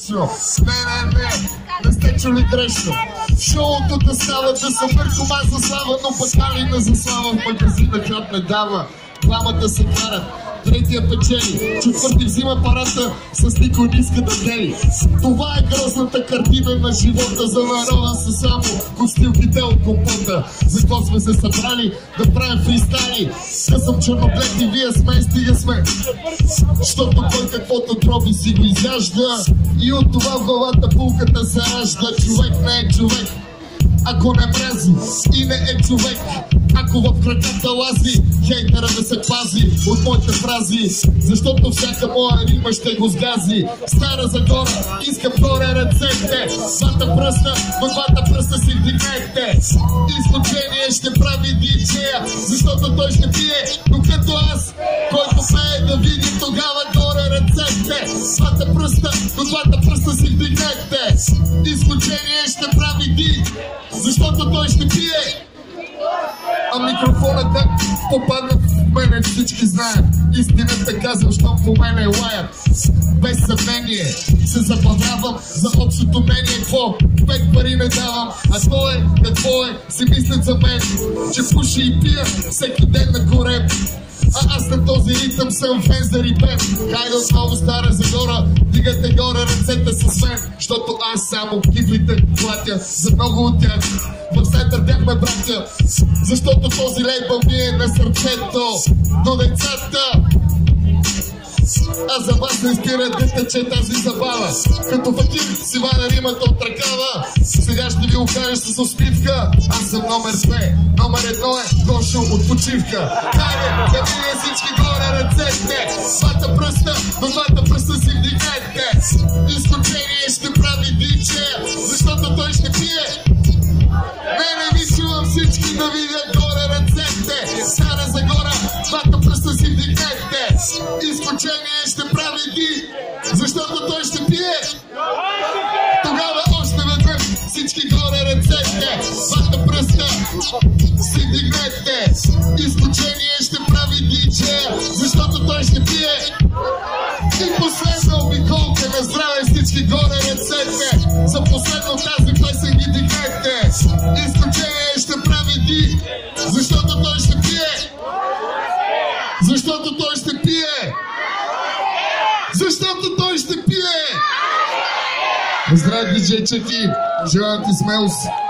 грешно. Не сте чули грешно. Шоуто да става, да съм наркоман за слава, но пък не за слава в магазина хляб не дава. Двамата се карат, третия печели, четвърти взима парата, с никой не иска да дели. Това е грозната картина на живота, за народа са само костилките от компота. За какво сме се събрали? Да правим фристайли. Да съм черноглед и вие сме, стига сме. Щото кой каквото троби си го изяжда, и от това в главата пулката се ражда. Човек не е човек, ако не мрази и не е човек. Ако в краката лази, хейтера да се пази от моите фрази, защото всяка моя рима ще го сгази. Стара Загора, искам горе ръцете, двата пръста, но двата пръста си вдигнете. Изключение ще прави диджея, защото той ще пие, докато аз, който пее да види, тогава горе ръцете. Двата пръста, но двата пръста си вдигнете. Изключение ще прави ди, защото той ще пие. А микрофона как попадна в мене, всички знаят. Истината казвам, щом по мене лаят. Без съмнение се забавлявам за общото мнение. Какво? 5 пари не давам. А то е, какво е, си мислят за мен, че пуши и пия всеки ден на корем. А аз на този ритъм съм фен за рипен. Хайде отново Стара Загора, дигате горе ръцете с мен, защото аз само кифлите платя за много от тях. В център бяхме братя, защото този лейбъл ми е на сърцето. Но децата, а за вас не спира да тече тази забава. Като факир си валя римата от ръкава. Сега ще ви го кажа с усмивка. Аз съм номер 2, номер 1 е Гошо от почивка. Хайде, да видя всички горе ръцете. Двата пръста, но двата пръста си вдигнете. Изключение ще прави диджея, защото той ще пие. Не ви чувам всички да видя горе ръцете. Стара Загора, двата пръста си вдигнете. Изключение ще прави ди, защото той ще пие. Тогава още веднъж всички горе ръцете. Двата пръста си вдигнете. Изключение ще прави диджея, защото той ще пие. И последна обиколка на здраве, всички горе ръцете. За последно тази песен ги дигнете. Изключение ще прави ди, защото той ще пие. Защото той ще пие. Защото той ще пие. Здравей, диджей Чеки. Желая ти смелост.